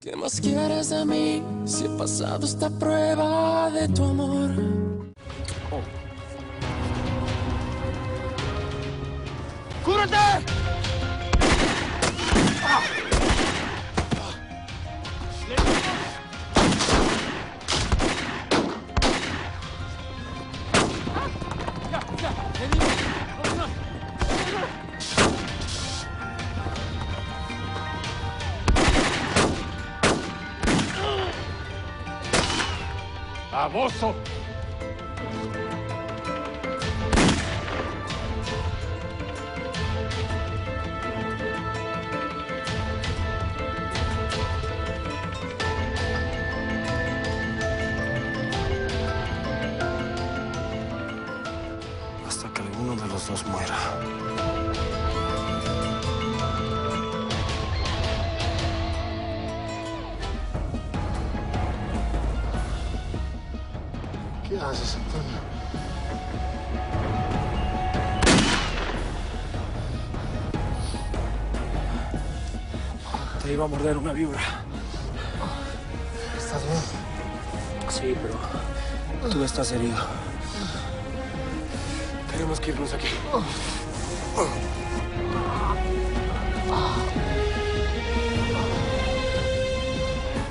¿Qué más quieres de mí si he pasado esta prueba de tu amor? Oh. ¡Cúbrete! ¡Ah! ¡Baboso! Hasta que alguno de los dos muera. ¿Qué haces, Antonio? Te iba a morder una víbora. ¿Estás bien? Sí, pero tú estás herido. Tenemos que irnos aquí.